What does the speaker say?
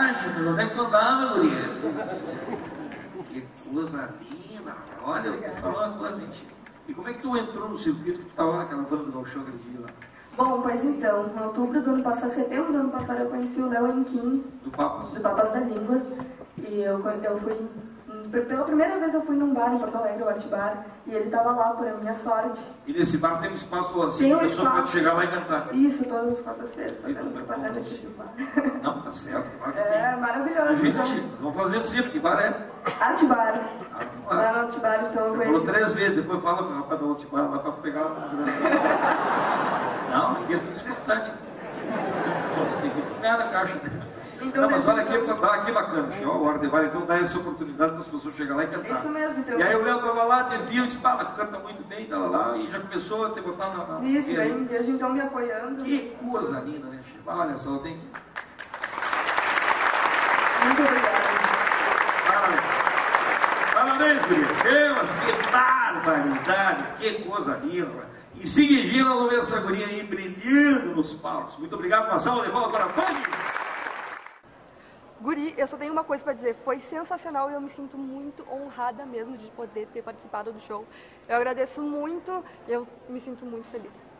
mágico, onde é que tu andava, guria? Que coisa linda, olha, eu vou te falar uma coisa, gente. E como é que tu entrou no circuito que tu estava lá naquela banda do Gauchão aquele dia lá? Bom, pois então, em outubro do ano passado, setembro do ano passado, eu conheci o Léo Enquim, Do Papas? do Papas da Língua, e eu fui, pela primeira vez eu fui num bar em Porto Alegre, o Art Bar, e ele estava lá, por minha sorte. E nesse bar tem um espaço assim, Tem a um pessoa espaço. pode chegar lá e cantar. Isso, todas as quartas-feiras, Então, fazendo propaganda aqui do bar. Não, tá certo, claro que É tem. maravilhoso. Gente, Então, vamos fazer assim, porque bar é. Art Bar. Art Lá Bar. no Art Bar, então eu Falou conheci. 3 vezes, depois fala para o rapaz do Art Bar lá para pegar uma grana. Não, aqui é tudo espontâneo. Você tem que pegar na caixa. Então, Não, mas olha aqui, aqui bacana, ó, o Art Bar, então dá essa oportunidade para as pessoas chegarem lá e cantar. Isso mesmo, então. E aí o Léo estava lá, te viu e disse, pá, mas tu canta muito bem, tá lá, e já começou a te botar na Isso, fogueira. daí desde então me apoiando. Que coisa linda, né, Chico? Olha só, tem... Muito obrigada. Parabéns. Parabéns, guria. Deus, que barbaridade, que coisa linda. E seguidinho, vamos ver essa guria aí brilhando nos palcos. Muito obrigado, uma salva de palmas para todos. Guri, eu só tenho uma coisa para dizer, foi sensacional e eu me sinto muito honrada mesmo de poder ter participado do show. Eu agradeço muito e eu me sinto muito feliz.